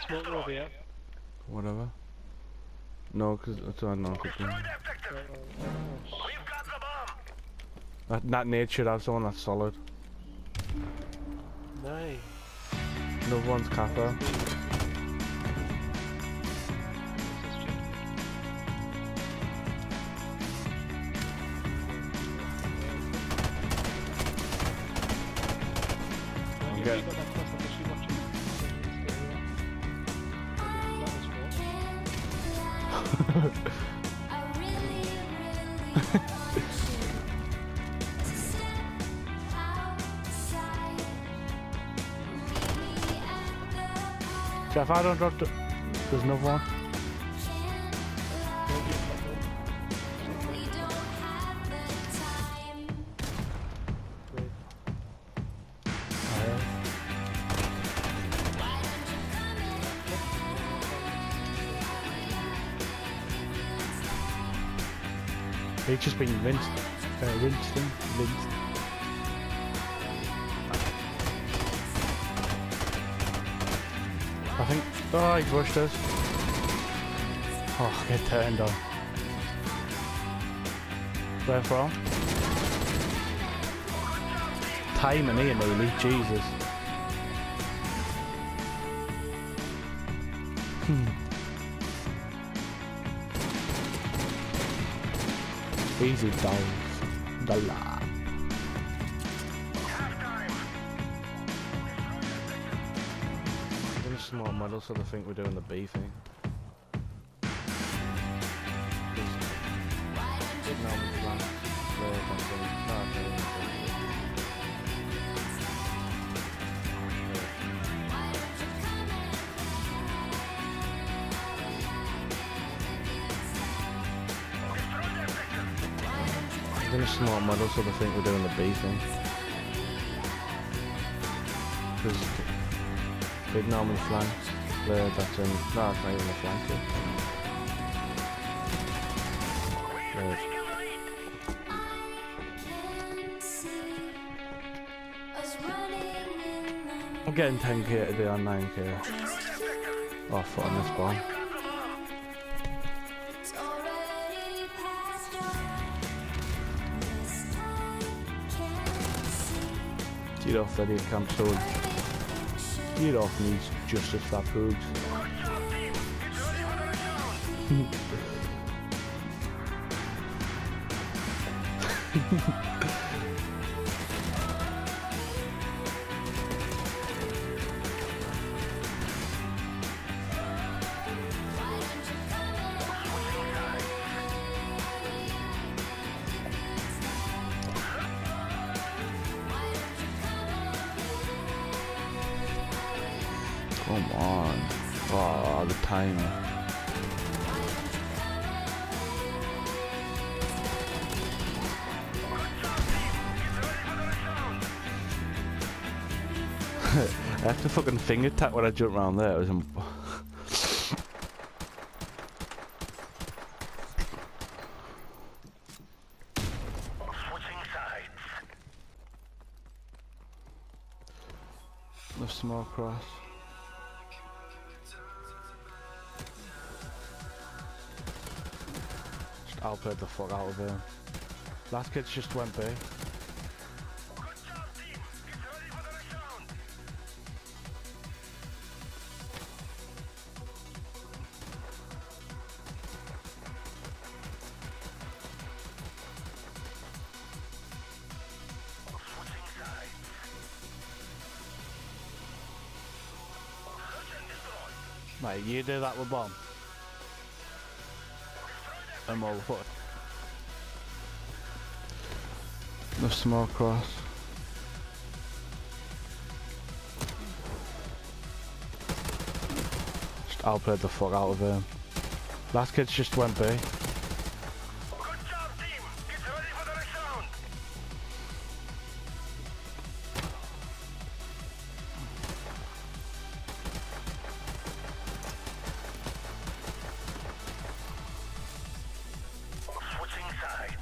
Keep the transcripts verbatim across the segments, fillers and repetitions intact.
smoke over here. Whatever. No, because it's on no. Cause Right, right, right. that that nade should have someone that's solid. Nice. Another one's Kappa. Okay. So if I don't drop the... There's another one. He's just been rinsed. Uh, rinsed him. Rinsed. I think... Oh, he's rushed us. Oh, get turned on. Where from? Timing here, nearly. Jesus. Hmm. Easy dive. Dalla. Small model, so they think we're doing the B thing. Big normal flank, flare, something. No, okay, I'm doing a small model, so they think we're doing the B thing. Because big normal flank, flare, that's in. No, it's not even a flank yet. Right. I'm getting ten K today on nine K. Oh, foot on this bomb. Get off ready to camp soon. Get off me, justice for poogs. Come on. Oh, the timer. I have to fucking finger tap when I jump around there. It was im the small cross. Just outplayed the fuck out of him. Last kid's just went B. Mate, you do that with bomb. The small cross. Just outplayed the fuck out of him. Last kid's just went B. Good job, team. Get ready for the round. Switching sides. Left to fucking finger tap when I jump around there. It was im- Last kid's just went B. Good job, team. Get ready for the round. I'm all foot. The small cross. Just outplayed the fuck out of him. Last kid's just went B. Good job, team. Get ready for the next round. Switching sides.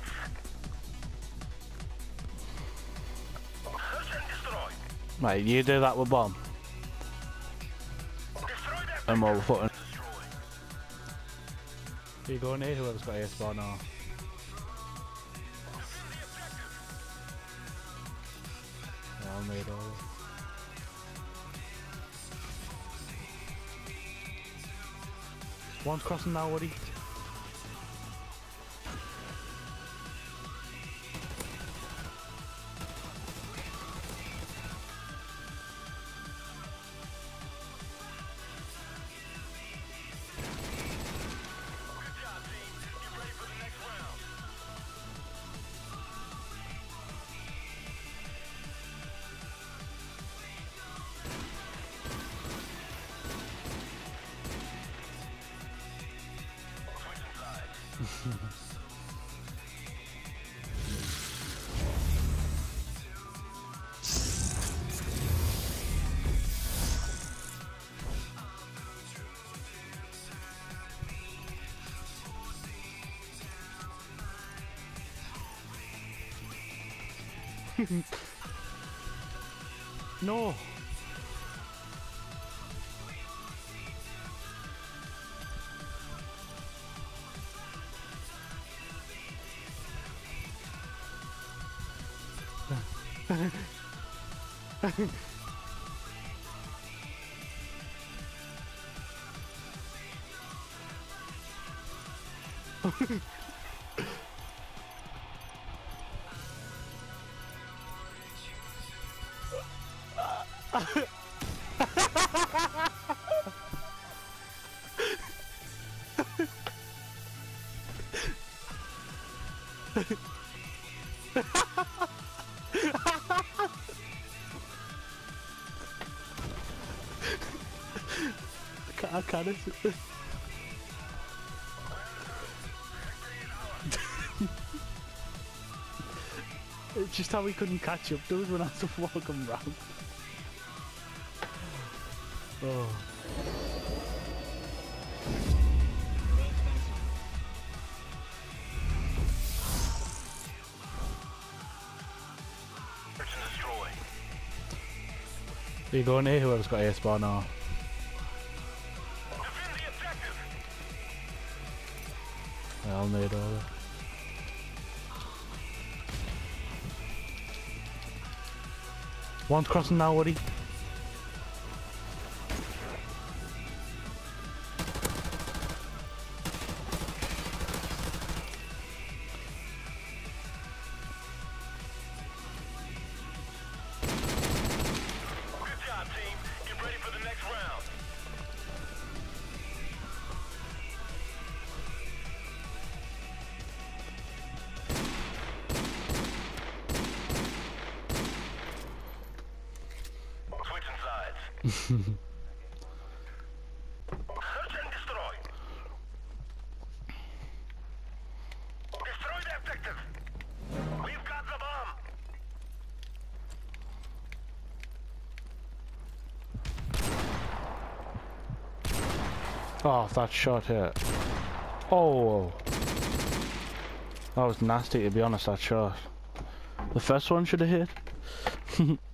Search and destroy. Mate, you do that with bomb. Destroy the I'm over footing. Are you going here? Whoever's got A spawn now. Yeah, I'll need all. One's crossing now, Woody. No. I can't. It's just how we couldn't catch up to us when I was walking round. Oh. Are you going here? Whoever's got A spawn now. Defend the objective. Yeah, I'll need all. One's crossing now, Woody. Good job, team. Get ready for the next round. Switching sides. Search and destroy. Destroy the objective. We've got the bomb. Oh, that shot hit. Oh. That was nasty, to be honest, that shot. The first one should have hit.